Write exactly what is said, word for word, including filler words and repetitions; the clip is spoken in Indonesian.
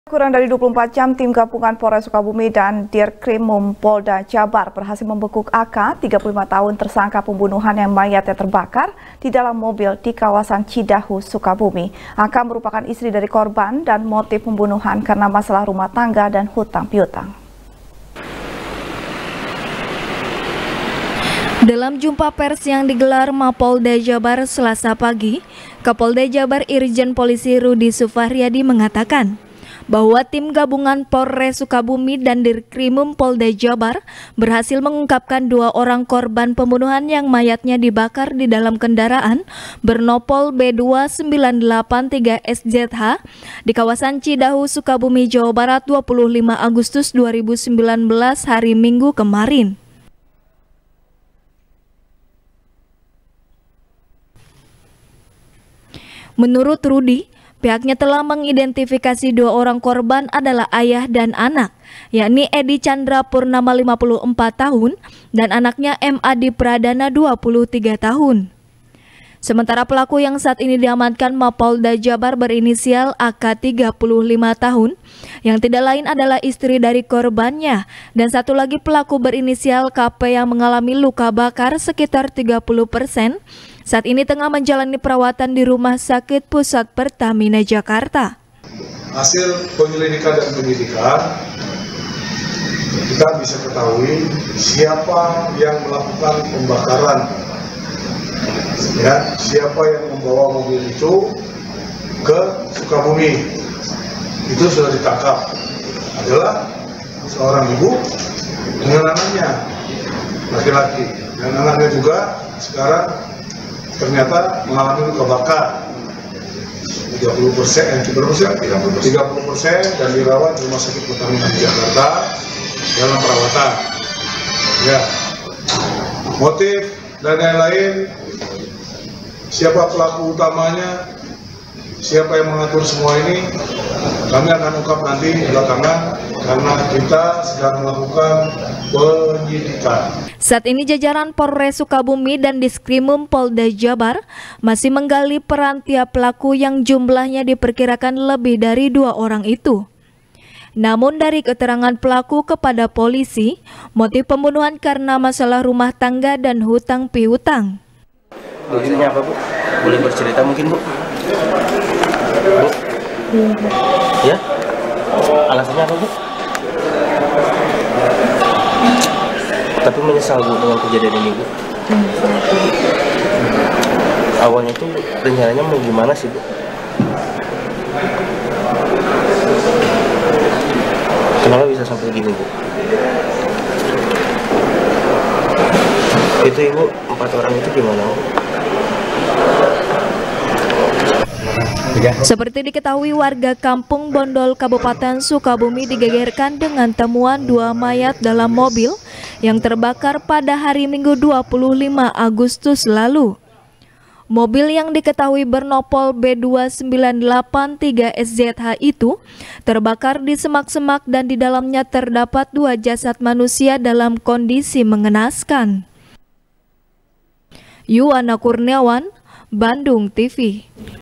Kurang dari dua puluh empat jam, tim gabungan Polres Sukabumi dan Dirkrimum Polda Jabar berhasil membekuk A K, tiga puluh lima tahun, tersangka pembunuhan yang mayatnya terbakar di dalam mobil di kawasan Cidahu, Sukabumi. A K merupakan istri dari korban dan motif pembunuhan karena masalah rumah tangga dan hutang piutang. Dalam jumpa pers yang digelar Mapolda Jabar Selasa pagi, Kapolda Jabar Irjen Polisi Rudi Sufahriyadi mengatakan bahwa tim gabungan Polres Sukabumi dan Dirkrimum Polda Jabar berhasil mengungkapkan dua orang korban pembunuhan yang mayatnya dibakar di dalam kendaraan bernopol B dua sembilan delapan tiga S Z H di kawasan Cidahu, Sukabumi, Jawa Barat dua puluh lima Agustus dua ribu sembilan belas hari Minggu kemarin. Menurut Rudi, pihaknya telah mengidentifikasi dua orang korban adalah ayah dan anak, yakni Edi Chandra Purnama lima puluh empat tahun dan anaknya M Adi Pradana dua puluh tiga tahun. Sementara pelaku yang saat ini diamankan Mapolda Jabar berinisial A K tiga puluh lima tahun, yang tidak lain adalah istri dari korbannya, dan satu lagi pelaku berinisial K P yang mengalami luka bakar sekitar tiga puluh persen, saat ini tengah menjalani perawatan di Rumah Sakit Pusat Pertamina Jakarta. Hasil penyelidikan dan penyidikan, kita bisa ketahui siapa yang melakukan pembakaran, ya, siapa yang membawa mobil itu ke Sukabumi. Itu sudah ditangkap, adalah seorang ibu dengan anaknya, laki-laki, dan anaknya juga sekarang ternyata mengalami luka bakar tiga puluh persen, tiga puluh persen dan dirawat di Rumah Sakit Pertamina Jakarta dalam perawatan. Ya, motif dan lain-lain, siapa pelaku utamanya, siapa yang mengatur semua ini, kami akan ungkap nanti belakangan karena kita sedang melakukan penyidikan. Saat ini jajaran Polres Sukabumi dan Dirkrimum Polda Jabar masih menggali peran tiap pelaku yang jumlahnya diperkirakan lebih dari dua orang itu. Namun dari keterangan pelaku kepada polisi, motif pembunuhan karena masalah rumah tangga dan hutang piutang. Alasannya apa, Bu? Boleh bercerita mungkin, Bu? Bu? Ya? Alasannya apa, Bu? Tapi menyesal, Bu, dengan kejadian ini, Bu. Awalnya itu rencananya mau gimana sih, Bu? Kenapa bisa sampai gini, Bu? Itu Ibu, empat orang itu gimana, Bu? Seperti diketahui, warga Kampung Bondol, Kabupaten Sukabumi digegerkan dengan temuan dua mayat dalam mobil yang terbakar pada hari Minggu dua puluh lima Agustus lalu. Mobil yang diketahui bernopol B dua sembilan delapan tiga S Z H itu terbakar di semak-semak dan di dalamnya terdapat dua jasad manusia dalam kondisi mengenaskan. Yuwana Kurniawan, Bandung T V.